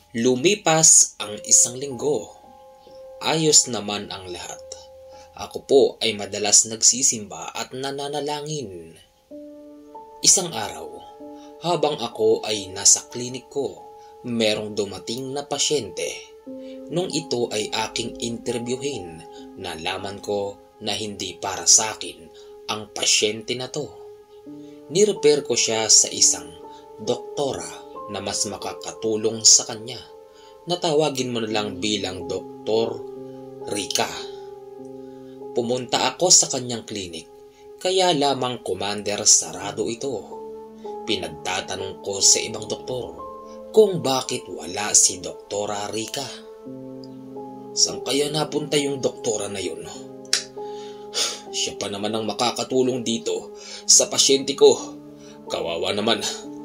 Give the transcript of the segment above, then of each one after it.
Lumipas ang isang linggo. Ayos naman ang lahat. Ako po ay madalas nagsisimba at nananalangin. Isang araw, habang ako ay nasa klinik ko, merong dumating na pasyente. Nung ito ay aking interviewin, nalaman ko na hindi para sa akin ang pasyente na to. Nirefer ko siya sa isang doktora na mas makakatulong sa kanya. Natawagin mo na lang bilang Dr. Rica. Pumunta ako sa kanyang klinik, kaya lamang commander sarado ito. Pinagtatanong ko sa ibang doktor kung bakit wala si Dr. Rica. Saan kaya napunta yung doktora na yun? Siya pa naman ang makakatulong dito sa pasyente ko. Kawawa naman.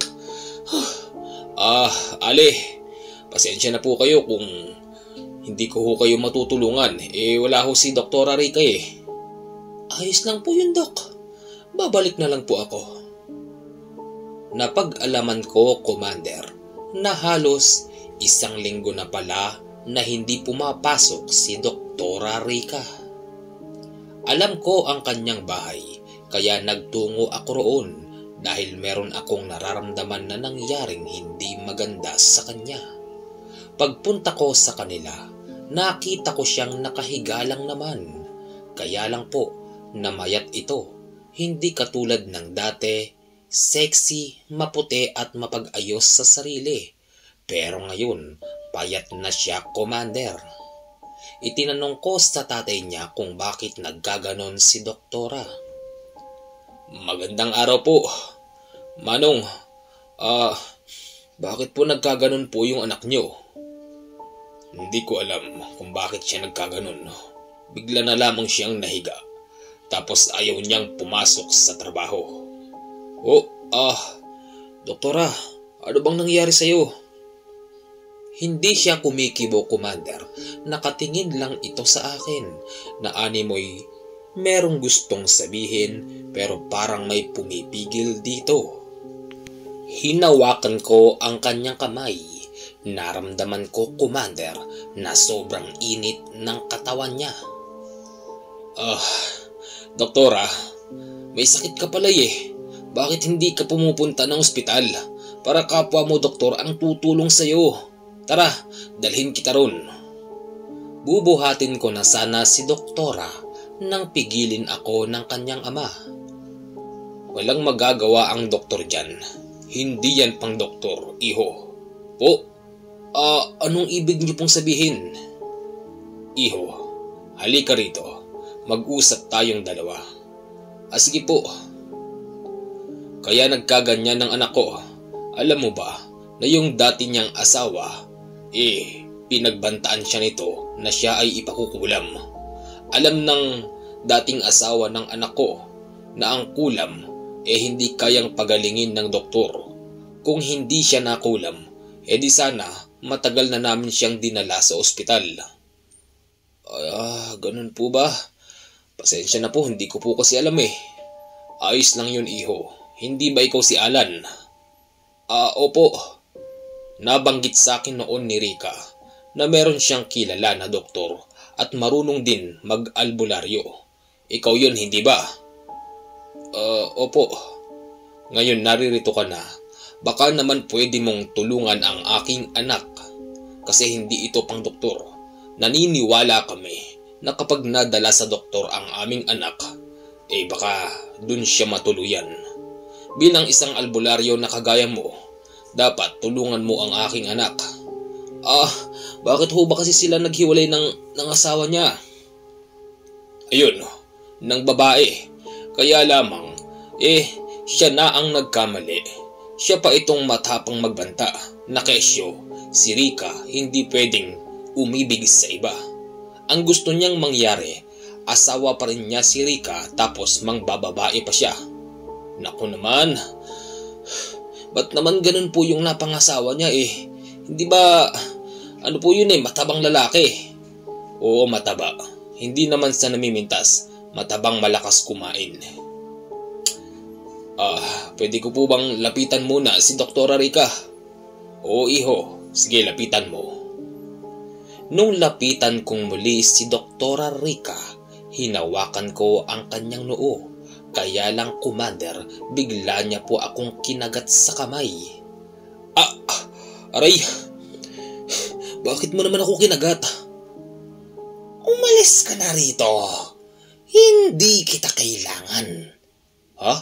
Ale, pasensya na po kayo kung hindi ko ho kayo matutulungan. Wala ho si Dr. Rica eh. Ayos lang po yun, Dok. Babalik na lang po ako. Napag-alaman ko, Commander, na halos isang linggo na pala na hindi pumapasok si Dr. Rica. Alam ko ang kanyang bahay, kaya nagtungo ako roon dahil meron akong nararamdaman na nangyaring hindi maganda sa kanya. Pagpunta ko sa kanila, nakita ko siyang nakahiga lang naman. Kaya lang po, namayat ito. Hindi katulad ng dati, sexy, maputi at mapag-ayos sa sarili. Pero ngayon, payat na siya, Commander. Itinanong ko sa tatay niya kung bakit naggaganon si Doktora. Magandang araw po, Manong. Bakit po nagkaganon po yung anak niyo? Hindi ko alam kung bakit siya nagkaganon. Bigla na lamang siyang nahiga. Tapos ayaw niyang pumasok sa trabaho. Doktora, ano bang nangyari sa'yo? Hindi siya kumikibo, Commander. Nakatingin lang ito sa akin na animoy merong gustong sabihin pero parang may pumipigil dito. Hinawakan ko ang kanyang kamay. Naramdaman ko, Commander, na sobrang init ng katawan niya. Doktora, may sakit ka pala eh. Bakit hindi ka pumupunta ng ospital? Para kapwa mo, doktor, ang tutulong sa'yo. Tara, dalhin kita ron. Bubuhatin ko na sana si Doktora nang pigilin ako ng kanyang ama. Walang magagawa ang doktor dyan. Hindi yan pang doktor, iho. Anong ibig niyo pong sabihin? Iho, halika rito. Mag-usap tayong dalawa. Sige po. Kaya nagkaganyan ng anak ko. Alam mo ba na yung dati niyang asawa, pinagbantaan siya nito na siya ay ipakukulam. Alam ng dating asawa ng anak ko na ang kulam hindi kayang pagalingin ng doktor. Kung hindi siya nakulam, di sana matagal na namin siyang dinala sa ospital. Ganun po ba? Pasensya na po, hindi ko po kasi alam eh. Ayos lang yun, iho. Hindi ba ikaw si Alan? Opo. Nabanggit sa akin noon ni Rica na meron siyang kilala na doktor at marunong din mag-albularyo. Ikaw yun, hindi ba? Opo. Ngayon naririto ka na. Baka naman pwede mong tulungan ang aking anak kasi hindi ito pang doktor. Naniniwala kami na kapag nadala sa doktor ang aming anak, baka dun siya matuluyan. Bilang isang albularyo na kagaya mo, dapat tulungan mo ang aking anak. Bakit ho ba kasi sila naghiwalay ng asawa niya? Ayun, ng babae. Kaya lamang, siya na ang nagkamali. Siya pa itong matapang magbanta na kesyo. Si Rica hindi pwedeng umibig sa iba. Ang gusto niyang mangyari, asawa pa rin niya si Rica tapos mangbababae pa siya. Naku naman, ba't naman ganun po yung napangasawa niya Hindi ba, ano po yun matabang lalaki? Oo, mataba. Hindi naman sa namimintas, matabang malakas kumain. Pwede ko po bang lapitan muna si Dr. Rica? Oo, iho. Sige, lapitan mo. Nung lapitan kong muli si Doktora Rica, hinawakan ko ang kanyang noo. Kaya lang, Commander, bigla niya po akong kinagat sa kamay. Aray! Bakit mo naman ako kinagat? Umalis ka na rito. Hindi kita kailangan. Ha?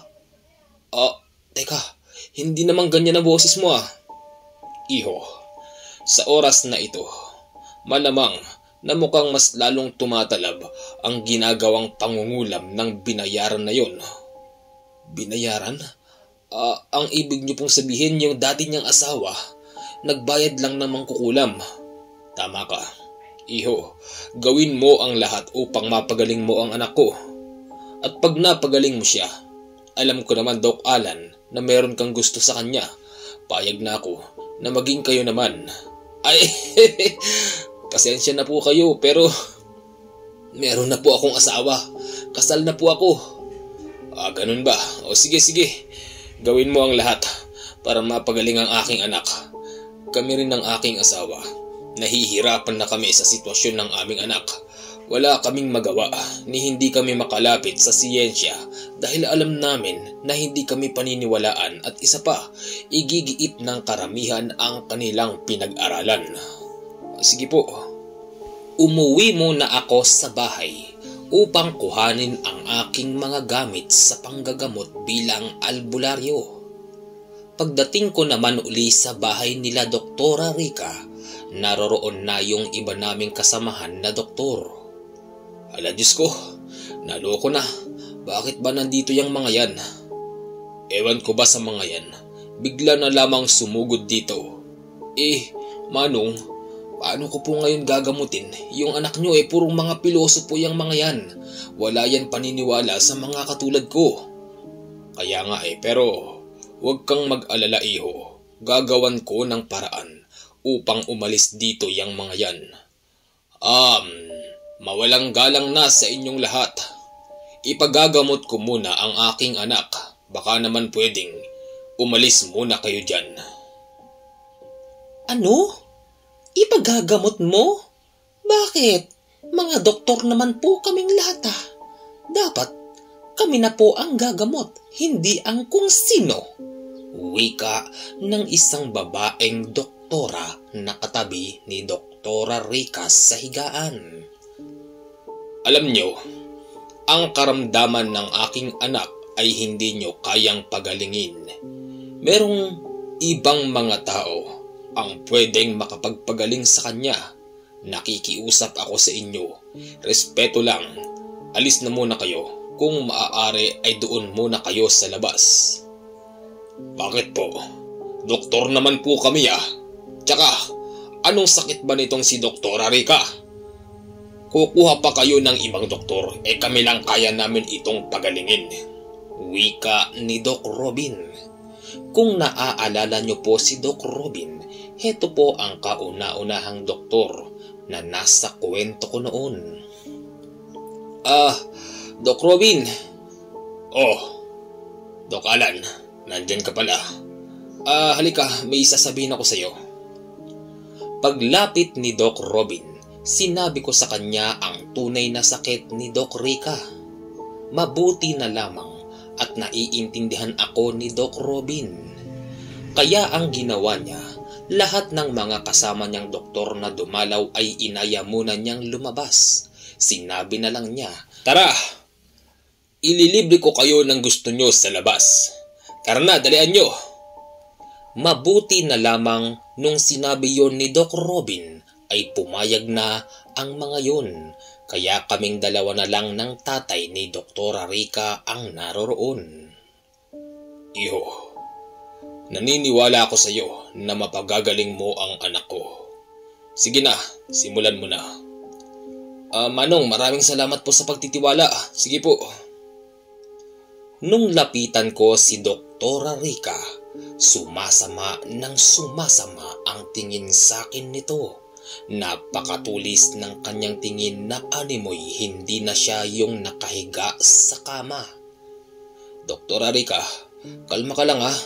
Teka, hindi naman ganyan ang boses mo Iho, sa oras na ito, malamang na mukhang mas lalong tumatalab ang ginagawang pangungulam ng binayaran na yon. Binayaran? Ang ibig niyo pong sabihin yung dati niyang asawa, nagbayad lang ng mangkukulam. Tama ka. Iho, gawin mo ang lahat upang mapagaling mo ang anak ko. At pag napagaling mo siya, alam ko naman, Doc Alan, na meron kang gusto sa kanya. Payag na ako na maging kayo naman. Ay, pasensya na po kayo, pero meron na po akong asawa. Kasal na po ako. Ganun ba? O sige. Gawin mo ang lahat para mapagaling ang aking anak. Kami rin ng aking asawa. Nahihirapan na kami sa sitwasyon ng aming anak. Wala kaming magawa ni hindi kami makalapit sa siyensya dahil alam namin na hindi kami paniniwalaan at isa pa, igigiit ng karamihan ang kanilang pinag-aralan. Sige po. Umuwi muna ako sa bahay upang kuhanin ang aking mga gamit sa panggagamot bilang albularyo. Pagdating ko naman uli sa bahay nila Doktora Rica, naroroon na yung iba naming kasamahan na doktor. Ala Diyos ko, naloko na. Bakit ba nandito yung mga yan? Ewan ko ba sa mga yan? Bigla na lamang sumugod dito. Manong, paano ko po ngayon gagamutin? Yung anak nyo purong mga piloso po yung mga yan. Wala yan paniniwala sa mga katulad ko. Kaya nga pero huwag kang mag-alala Iho. Gagawan ko ng paraan upang umalis dito yung mga yan. Mawalang galang na sa inyong lahat. Ipagagamot ko muna ang aking anak. Baka naman pwedeng umalis muna kayo dyan. Ano? Ipagagamot mo? Bakit? Mga doktor naman po kaming lahat Dapat kami na po ang gagamot, hindi ang kung sino. Wika ng isang babaeng doktora na katabi ni Doktora Rica sa higaan. Alam nyo, ang karamdaman ng aking anak ay hindi nyo kayang pagalingin. Merong ibang mga tao ang pwedeng makapagpagaling sa kanya. Nakikiusap ako sa inyo. Respeto lang. Alis na muna kayo. Kung maaari ay doon muna kayo sa labas. Bakit po? Doktor naman po kami Tsaka, anong sakit ba nitong si Doktora Rica? Kukuha pa kayo ng ibang doktor, kami lang kaya namin itong pagalingin. Wika ni Doc Robin. Kung naaalala nyo po si Doc Robin, heto po ang kauna-unahang doktor na nasa kwento ko noon. Doc Robin. Doc Alan, nandyan ka pala. Halika, may sasabihin ako sa'yo. Paglapit ni Doc Robin, sinabi ko sa kanya ang tunay na sakit ni Doc Rica. Mabuti na lamang at naiintindihan ako ni Doc Robin. Kaya ang ginawa niya, lahat ng mga kasama niyang doktor na dumalaw ay inaya muna niyang lumabas. Sinabi na lang niya, "Tara, ililibre ko kayo ng gusto niyo sa labas. Tara na, dalian niyo." Mabuti na lamang nung sinabi yon ni Doc Robin ay pumayag na ang mga yun, kaya kaming dalawa na lang ng tatay ni Doktora Rica ang naroroon. Iho, naniniwala ako sa iyo na mapagagaling mo ang anak ko. Sige na, simulan mo na. Manong, maraming salamat po sa pagtitiwala. Sige po. Nung lapitan ko si Doktora Rica, sumasama ang tingin sa akin nito. Napakatulis ng kanyang tingin na animoy hindi na siya yung nakahiga sa kama. Doktora Rica, kalma ka lang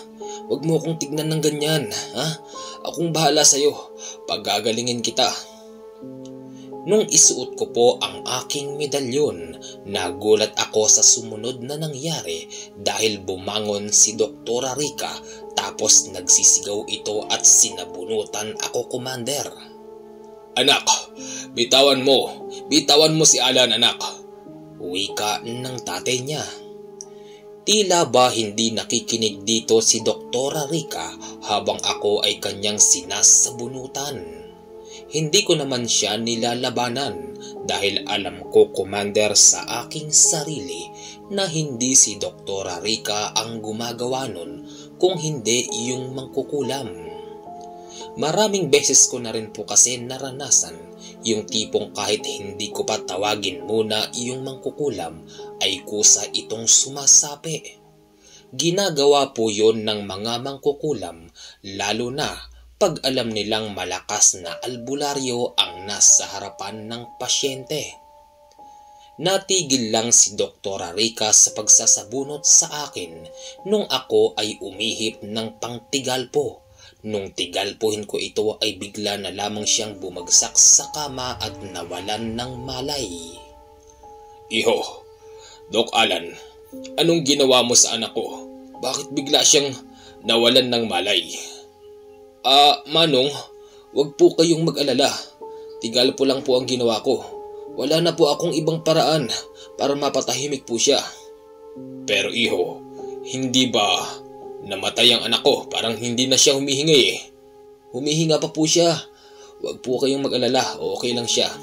Huwag mo akong tignan ng ganyan, ha? Akong bahala sa'yo. Pagagalingin kita. Nung isuot ko po ang aking medalyon, nagulat ako sa sumunod na nangyari dahil bumangon si Doktora Rica tapos nagsisigaw ito at sinabunutan ako, Commander. Anak, bitawan mo. Bitawan mo si Alan, anak. Wika ng tatay niya. Tila ba hindi nakikinig dito si Doktora Rica habang ako ay kanyang sinasabunutan. Hindi ko naman siya nilalabanan dahil alam ko, Commander, sa aking sarili na hindi si Doktora Rica ang gumagawa nun kung hindi yung mangkukulam. Maraming beses ko na rin po kasi naranasan yung tipong kahit hindi ko pa tawagin muna yung mangkukulam ay kusa itong sumasapi. Ginagawa po yon ng mga mangkukulam lalo na pag alam nilang malakas na albularyo ang nasa harapan ng pasyente. Natigil lang si Doktora Rica sa pagsasabunot sa akin nung ako ay umihip ng pangtigalpo. Nung tigalpuhin ko ito ay bigla na lamang siyang bumagsak sa kama at nawalan ng malay. Iho, Doc Alan, anong ginawa mo sa anak ko? Bakit bigla siyang nawalan ng malay? Manong, wag po kayong mag-alala. Tigalpo lang po ang ginawa ko. Wala na po akong ibang paraan para mapatahimik po siya. Pero iho, hindi ba namatay ang anak ko? Parang hindi na siya humihinga eh. Humihinga pa po siya. Wag po kayong mag-alala, okay lang siya.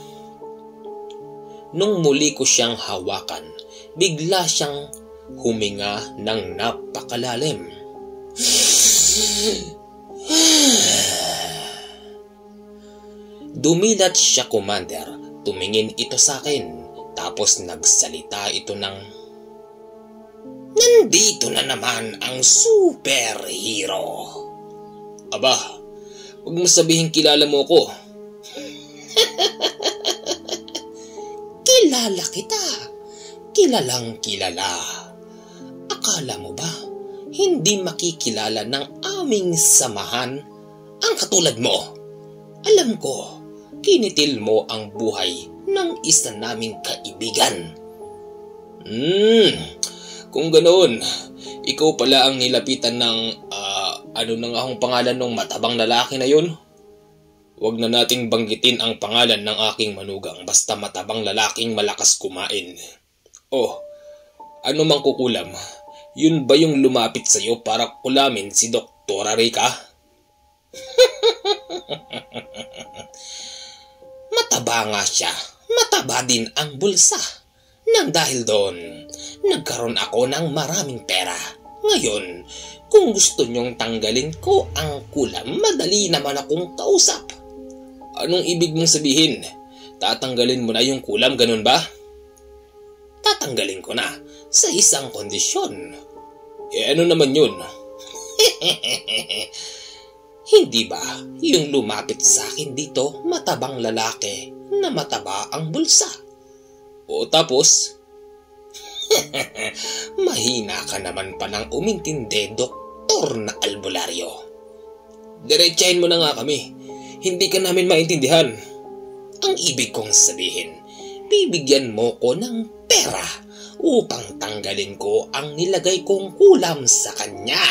Nung muli ko siyang hawakan, bigla siyang huminga ng napakalalim. Dumilat siya, Commander. Tumingin ito sa akin. Tapos nagsalita ito ng, "Nandito na naman ang superhero." Aba, huwag mo sabihin kilala mo ko. Kilala kita. Kilalang kilala. Akala mo ba hindi makikilala ng aming samahan ang katulad mo? Alam ko, kinitil mo ang buhay ng isa naming kaibigan. Kung ganoon, ikaw pala ang nilapitan ng, ano na nga ang pangalan ng matabang lalaki na yun? Huwag na nating banggitin ang pangalan ng aking manugang basta matabang lalaking malakas kumain. Oh, ano mang kukulam? Yun ba yung lumapit sa'yo para kulamin si Doktora Rica? Mataba nga siya. Mataba din ang bulsa. Nang dahil doon, nagkaroon ako ng maraming pera. Ngayon, kung gusto nyong tanggalin ko ang kulam, madali naman akong kausap. Anong ibig mong sabihin? Tatanggalin mo na yung kulam, ganun ba? Tatanggalin ko na sa isang kondisyon. Ano naman yun? Hindi ba yung lumapit sa akin dito matabang lalaki na mataba ang bulsa? O tapos? Mahina ka naman pa ng umintindi, Doktor na albularyo. Diretsahin mo na nga kami. Hindi ka namin maintindihan. Ang ibig kong sabihin, bibigyan mo ko ng pera upang tanggalin ko ang nilagay kong kulam sa kanya.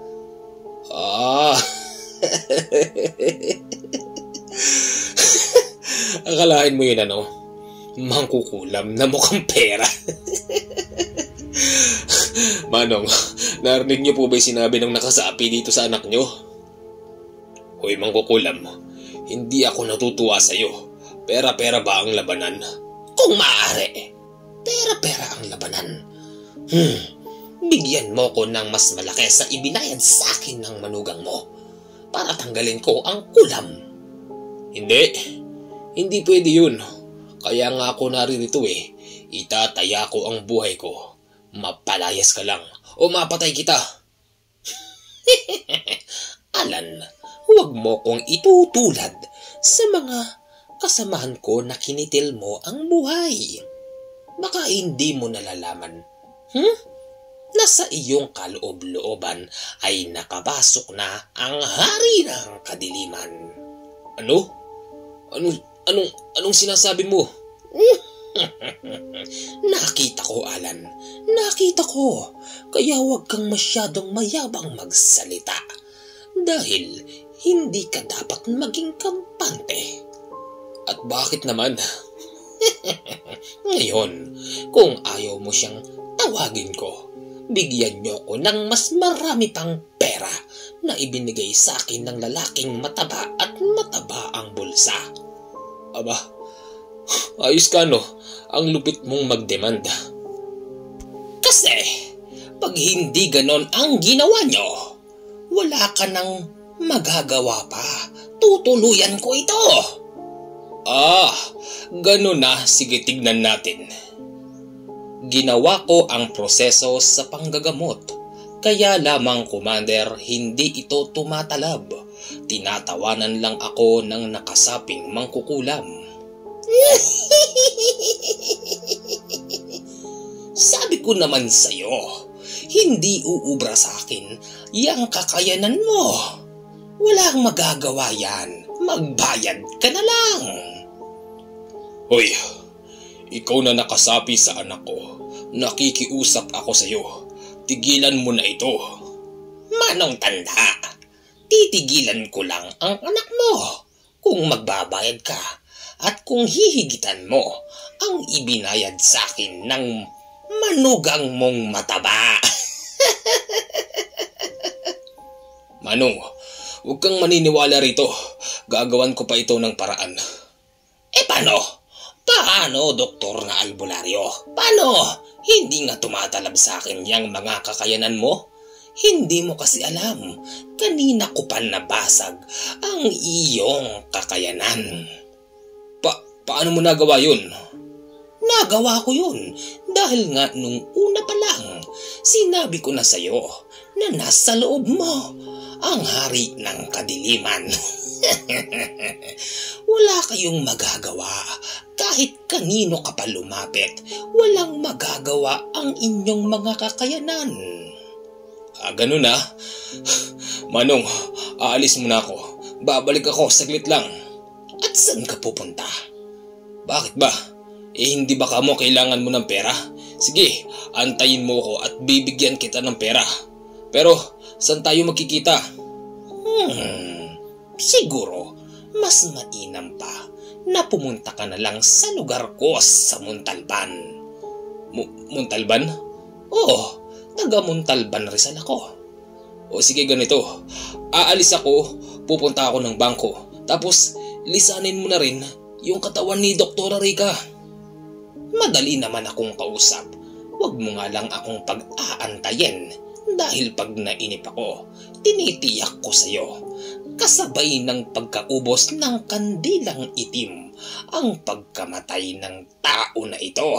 Akalain mo yun ano? Mangkukulam na mukhang pera. Manong, narinig niyo po ba yung sinabi ng nakasapi dito sa anak niyo? Hoy mangkukulam, hindi ako natutuwa sa'yo. Pera-pera ba ang labanan? Kung maaari, pera-pera ang labanan. Bigyan mo ko ng mas malaki sa ibinayad sa akin ng manugang mo para tanggalin ko ang kulam. Hindi pwede yun. Kaya nga ako naririto eh. Itataya ko ang buhay ko. Mapalayas ka lang o mapatay kita. Alan, huwag mo kong itutulad sa mga kasamahan ko na kinitil mo ang buhay. Baka hindi mo nalalaman. na sa iyong kaloob-looban ay nakapasok na ang hari ng kadiliman. Ano? Anong sinasabi mo? Nakita ko, Alan. Nakita ko. Kaya huwag kang masyadong mayabang magsalita. Dahil hindi ka dapat maging kampante. At bakit naman? Ngayon, kung ayaw mo siyang tawagin ko, bigyan niyo ko ng mas marami pang pera na ibinigay sa akin ng lalaking mataba at mataba ang bulsa. Aba, ayos ka no? Ang lupit mong magdemanda. Kasi, pag hindi ganon ang ginawa niyo, wala ka nang magagawa pa. Tutuluyan ko ito. Ganon na. Sige, tignan natin. Ginawa ko ang proseso sa panggagamot. Kaya lamang, Commander, hindi ito tumatalab. Tinatawanan lang ako ng nakasaping mangkukulam. Sabi ko naman sa'yo, hindi uubra sa akin yang kakayanan mo. Walang magagawa yan. Magbayad ka na lang. Hoy, ikaw na nakasapi sa anak ko. Nakikiusap ako sa'yo. Tigilan mo na ito. Manong tanda, titigilan ko lang ang anak mo kung magbabayad ka at kung hihigitan mo ang ibinayad sa akin ng manugang mong mataba. Manong, huwag kang maniniwala rito. Gagawan ko pa ito ng paraan. Paano? Paano, Doktor na Albularyo? Paano? Hindi nga tumatalab sa akin yang mga kakayanan mo? Hindi mo kasi alam. Kanina ko pa nabasag ang iyong kakayanan. Paano mo nagawa yun? Nagawa ko yun dahil nga nung una pa lang, sinabi ko na sa'yo na nasa loob mo ang hari ng kadiliman. Wala kayong magagawa. Kahit kanino ka pa lumapit, walang magagawa ang inyong mga kakayanan. Ganun na. Manong, aalis muna ako. Babalik ako, saglit lang. At saan ka pupunta? Bakit ba? Hindi ba kamo kailangan mo ng pera? Sige, antayin mo ko at bibigyan kita ng pera. Pero, saan tayo magkikita? Siguro, mas mainam pa na pumunta ka na lang sa lugar ko sa Montalban. Montalban? Oo, taga Montalban Rizal ako. O sige, ganito. Aalis ako, pupunta ako ng bangko. Tapos, lisanin mo na rin yung katawan ni Dr. Rica. Madali naman akong kausap. Huwag mo nga lang akong pag-aantayin. Dahil pag nainip ako, tinitiyak ko sa'yo. Kasabay ng pagkaubos ng kandilang itim ang pagkamatay ng tao na ito.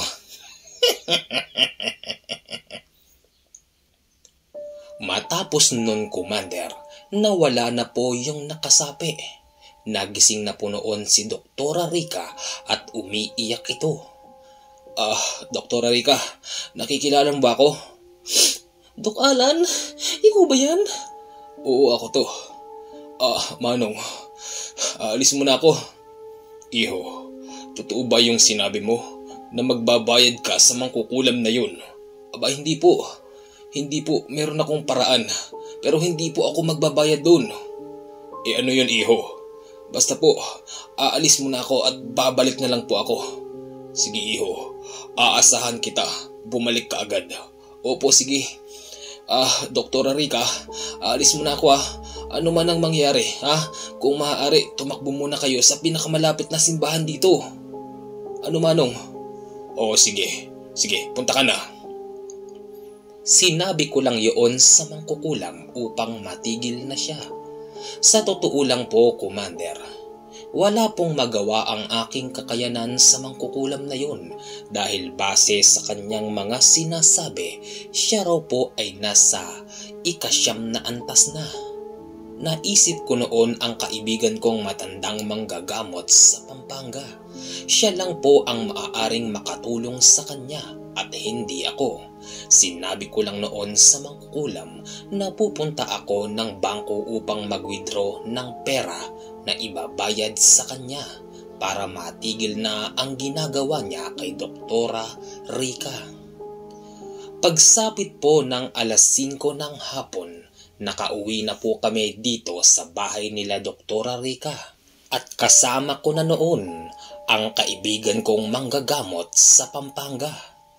Matapos nun, Commander, nawala na po yung nakasapi. Nagising na po noon si Dr. Rica at umiiyak ito. Dr. Rica, nakikilala mo ba ako? Dok Alan, ikaw ba yan? Oo, ako to. Manong, alis mo na ako. Iho, totoo ba yung sinabi mo na magbabayad ka sa mangkukulam na yun? Aba, hindi po. Hindi po, meron akong paraan. Pero hindi po ako magbabayad doon. Ano yun, iho? Basta po, aalis muna ako at babalik na lang po ako. Sige, iho. Aasahan kita. Bumalik ka agad. Opo, sige. Dr. Rica, aalis muna ako Ano man ang mangyari, Kung maaari, tumakbo muna kayo sa pinakamalapit na simbahan dito. Ano, Manong? Oo, sige. Sige, punta ka na. Sinabi ko lang yun sa mangkukulam upang matigil na siya. Sa totoo lang po, Commander, wala pong magawa ang aking kakayanan sa mangkukulam na yun dahil base sa kanyang mga sinasabi, siya raw po ay nasa 9 na antas na. Naisip ko noon ang kaibigan kong matandang manggagamot sa Pampanga. Siya lang po ang maaaring makatulong sa kanya. at hindi ako. Sinabi ko lang noon sa mangkukulam na pupunta ako ng bangko upang mag-withdraw ng pera na ibabayad sa kanya para matigil na ang ginagawa niya kay Doktora Rica. Pagsapit po ng alas 5 ng hapon, nakauwi na po kami dito sa bahay nila Doktora Rica. At kasama ko na noon ang kaibigan kong manggagamot sa Pampanga.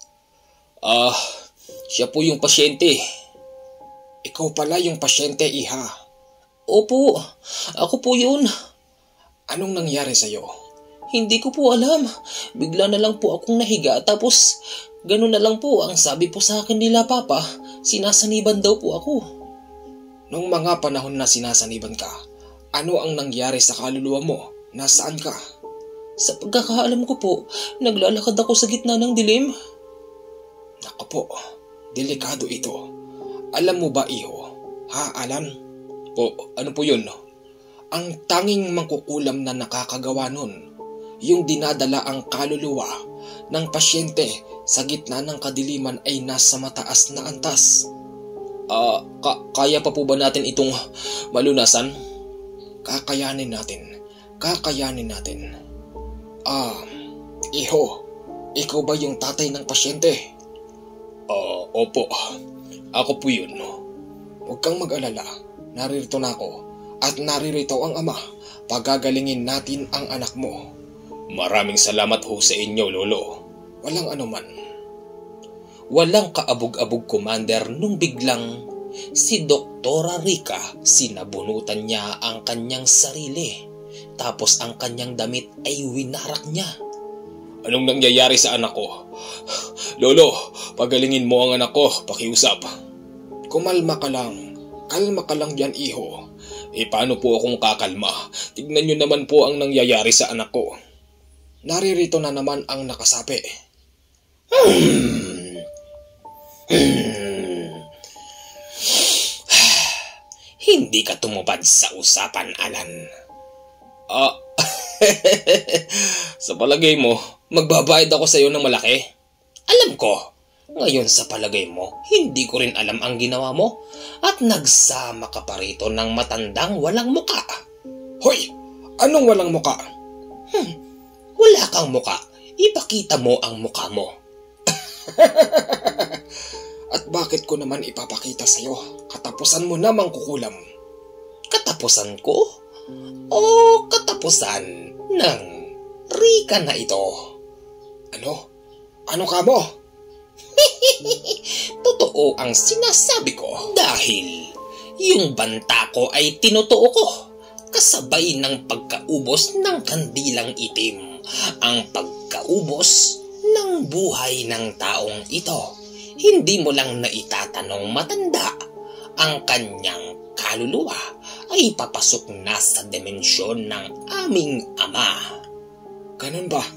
Siya po yung pasyente. Ikaw pala yung pasyente, Iha. Opo, ako po yun. Anong nangyari sa'yo? Hindi ko po alam. Bigla na lang po akong nahiga tapos ganun na lang po ang sabi po sa akin nila Papa. Sinasaniban daw po ako. Nung mga panahon na sinasaniban ka, ano ang nangyari sa kaluluwa mo? Nasaan ka? Sa pagkakaalam ko po, naglalakad ako sa gitna ng dilim. Naku po, delikado ito. Alam mo ba, Iho? Ha, Alan? Ano po yun? Ang tanging mangkukulam na nakakagawa nun, yung dinadala ang kaluluwa ng pasyente sa gitna ng kadiliman ay nasa mataas na antas. Kaya pa po ba natin itong malunasan? Kakayanin natin. Iho, ikaw ba yung tatay ng pasyente? Opo. Ako po yun. Huwag kang mag-alala. Naririto na ako. At naririto ang ama. Pagagalingin natin ang anak mo. Maraming salamat ho sa inyo, Lolo. Walang anuman. Walang kaabog-abog, Commander, nung biglang si Doktora Rica sinabunutan niya ang kanyang sarili. Tapos ang kanyang damit ay winarak niya. Anong nangyayari sa anak ko? Lolo, pagalingin mo ang anak ko, pakiusap. Kumalma ka lang. Kalma ka lang yan, Iho. Paano po akong kakalma? Tignan nyo naman po ang nangyayari sa anak ko. Naririto na naman ang nakasapi. Hindi ka tumupad sa usapan, Alan. Sa palagay mo, magbabayad ako sa iyo ng malaki? Alam ko. Ngayon sa palagay mo, hindi ko rin alam ang ginawa mo at nagsama ka pa rito ng matandang walang muka. Hoy! Anong walang muka? Wala kang muka. Ipakita mo ang muka mo. At bakit ko naman ipapakita sa'yo? Katapusan mo na, mangkukulam. Katapusan ko? O katapusan ng Rica na ito? Ano? Ano ka mo? Totoo ang sinasabi ko dahil yung banta ko ay tinutuo ko kasabay ng pagkaubos ng kandilang itim, ang pagkaubos ng buhay ng taong ito. Hindi mo lang naitatanong matanda, ang kanyang kaluluwa ay papasok na sa dimensyon ng aming ama. Ganun ba?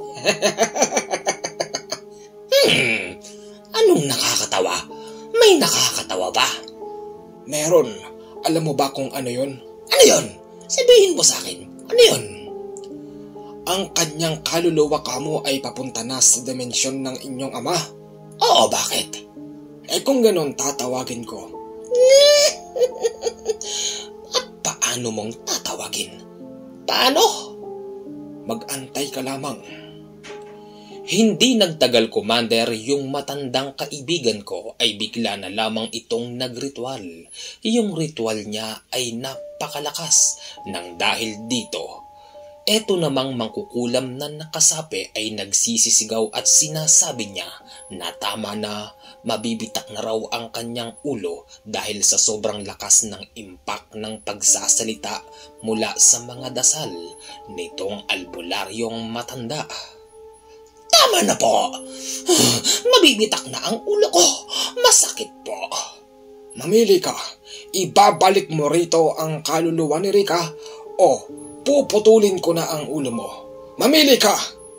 Anong nakakatawa? May nakakatawa ba? Meron. Alam mo ba kung ano yun? Ano yun? Sabihin mo sa akin. Ano yun? Ang kanyang kaluluwa kamo ay papunta na sa dimensyon ng inyong ama. Oo, bakit? Kung ganon tatawagin ko. At paano mong tatawagin? Paano? Mag-antay ka lamang. Hindi nagtagal, Commander, yung matandang kaibigan ko ay bigla na lamang itong nagritual. Yung ritual niya ay napakalakas nang dahil dito. Eto namang mangkukulam na nakasapi ay nagsisisigaw at sinasabi niya na tama na, mabibitak na raw ang kanyang ulo dahil sa sobrang lakas ng impact ng pagsasalita mula sa mga dasal nitong albularyong matanda. Tama na po! Mabibitak na ang ulo ko! Masakit po! Mamili ka. Ibabalik mo rito ang kaluluwa ni Rica o puputulin ko na ang ulo mo. Mamili ka!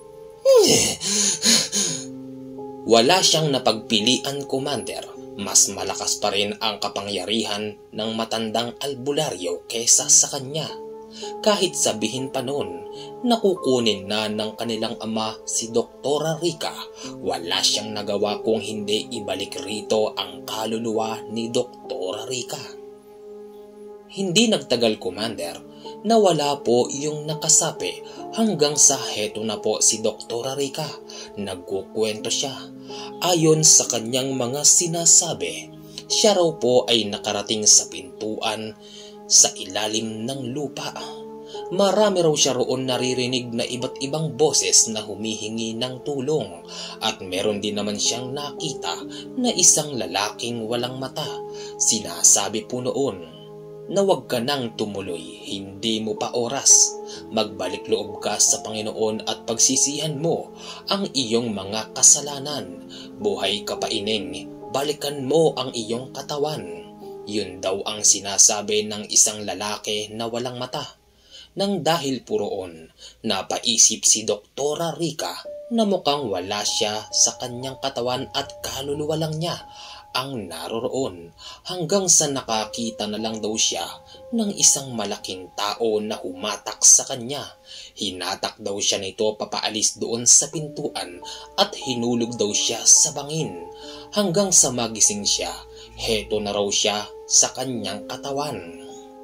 Wala siyang napagpilian, Commander. Mas malakas pa rin ang kapangyarihan ng matandang albularyo kesa sa kanya. Kahit sabihin pa noon na kukunin na ng kanilang ama si Doktora Rica, wala siyang nagawa kung hindi ibalik rito ang kaluluwa ni Doktora Rica. Hindi nagtagal, Commander, na wala po yung nakasapi hanggang sa heto na po si Doktora Rica. Nagkukwento siya. Ayon sa kanyang mga sinasabi, siya raw po ay nakarating sa pintuan sa ilalim ng lupa. Marami raw siya roon naririnig na iba't ibang boses na humihingi ng tulong at meron din naman siyang nakita na isang lalaking walang mata. Sinasabi po noon na huwag ka nang tumuloy, hindi mo pa oras. Magbalik loob ka sa Panginoon at pagsisihan mo ang iyong mga kasalanan. Buhay ka pa, Ineng, balikan mo ang iyong katawan. Yun daw ang sinasabi ng isang lalaki na walang mata. Nang dahil po roon, napaisip si Doktora Rica na mukhang wala siya sa kanyang katawan at kaluluwa lang niya ang naroroon, hanggang sa nakakita na lang daw siya ng isang malaking tao na humatak sa kanya. Hinatak daw siya nito papaalis doon sa pintuan at hinulog daw siya sa bangin hanggang sa magising siya. Heto na raw siya sa kanyang katawan.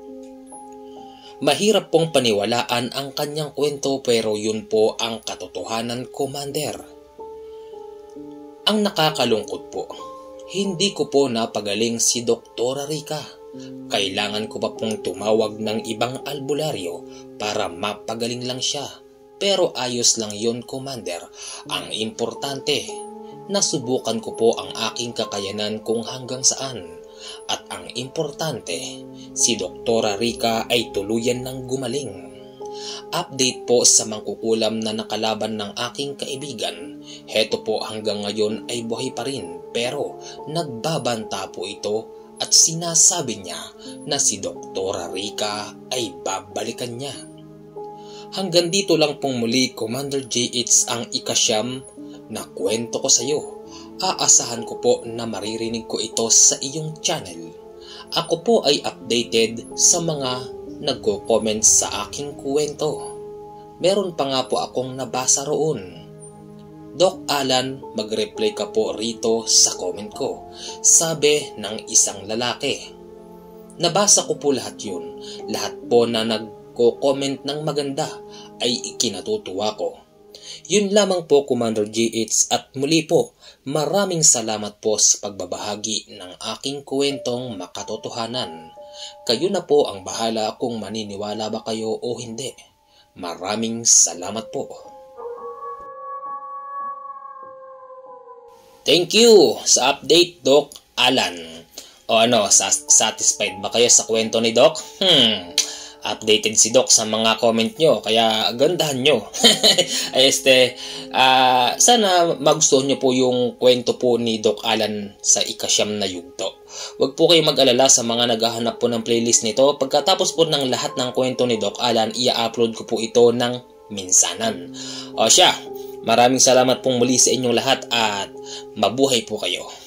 Mahirap pong paniwalaan ang kanyang kwento pero yun po ang katotohanan, Commander. Ang nakakalungkot po, hindi ko po napagaling si Doktora Rica. Kailangan ko pa pong tumawag ng ibang albularyo para mapagaling lang siya. Pero ayos lang yun, Commander. Ang importante, nasubukan ko po ang aking kakayanan kung hanggang saan. At ang importante, si Doktora Rica ay tuluyan ng gumaling. Update po sa mangkukulam na nakalaban ng aking kaibigan. Heto po hanggang ngayon ay buhay pa rin pero nagbabanta po ito at sinasabi niya na si Doktora Rica ay babalikan niya. Hanggang dito lang pong muli, Commander JH, ang ikasyam na kwento ko sa iyo. Aasahan ko po na maririnig ko ito sa iyong channel. Ako po ay updated sa mga nagko-comment sa aking kwento. Meron pa nga po akong nabasa roon. Doc Alan, mag-reply ka po rito sa comment ko. Sabi ng isang lalaki. Nabasa ko po lahat yun. Lahat po na nagko-comment ng maganda ay ikinatutuwa ko. Yun lamang po, Commander GH, at muli po, maraming salamat po sa pagbabahagi ng aking kwentong makatotohanan. Kayo na po ang bahala kung maniniwala ba kayo o hindi. Maraming salamat po. Thank you sa update, Doc Alan. O ano, satisfied ba kayo sa kwento ni Doc? Updated si Doc sa mga comment nyo, kaya gandahan nyo. Sana magustuhan nyo po yung kwento po ni Doc Alan sa ikasyam na yugto. Huwag po kayo mag-alala sa mga naghahanap po ng playlist nito. Pagkatapos po ng lahat ng kwento ni Doc Alan, i-upload ko po ito ng minsanan. O siya, maraming salamat pong muli sa inyong lahat at mabuhay po kayo.